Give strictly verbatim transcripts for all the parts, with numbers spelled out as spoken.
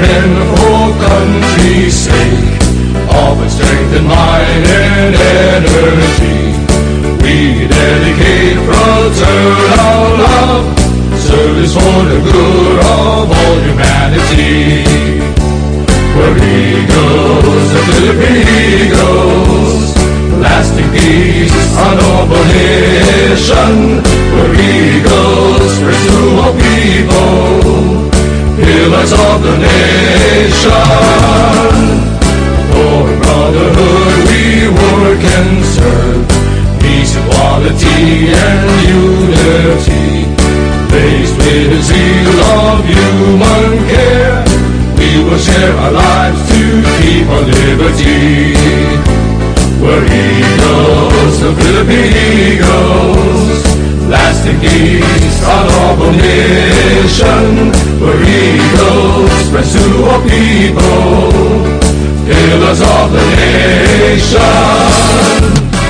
men for country's sake, often strength and mind and energy. We dedicate fraternal love, service for the good of all humanity. We're eagles, the Philippine eagles, lasting peace, a noble nation. We're eagles, pursue all people, pillars of the nation. For brotherhood we work and serve, peace, equality, and unity. Faced with the zeal of human care, we will share our lives to keep our liberty. We're eagles, the Philippine eagles, lasting peace, a noble nation. We're eagles, friends to all people, pillars of the nation.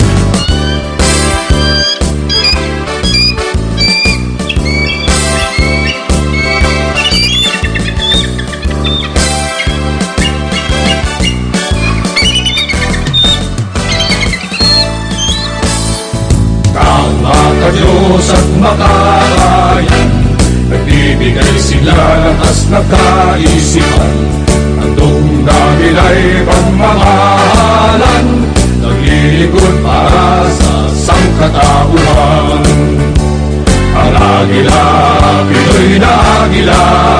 Diyos at makarayan, nagbibigay sila lakas na kaisipan. Handog na nila'y pagmamahalan, naglilingkod para sa sangkatauhan. Ang agila, Pinoy na agila,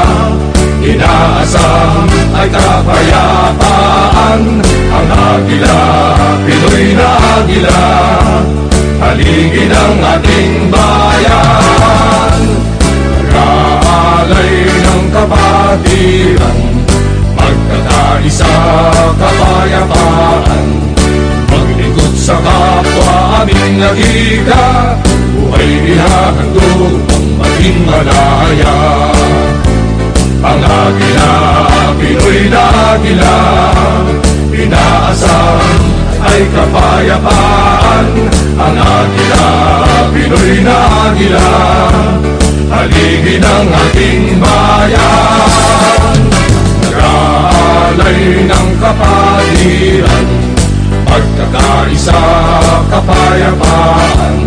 inaasam ay kapayapaan. Ang agila, Pinoy na agila, haligi ng ating bayan. Nag-aalay ng kapatiran, magkakaisa kapayapaan. Maglingkod sa kapwa aming nagika, buhay ihahandog ang maging malaya. Ang agila, Pinoy na agila, inaasam ay kapayapaan. Ang agila, Pinoy na agila, haligi ng ating bayan. Nag-aalay ng kapatiran, pagkakaisa kapayapaan.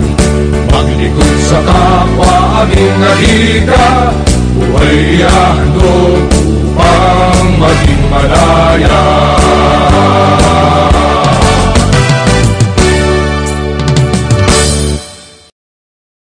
Maglingkod sa kapwa aming nalika, buhay ihahandog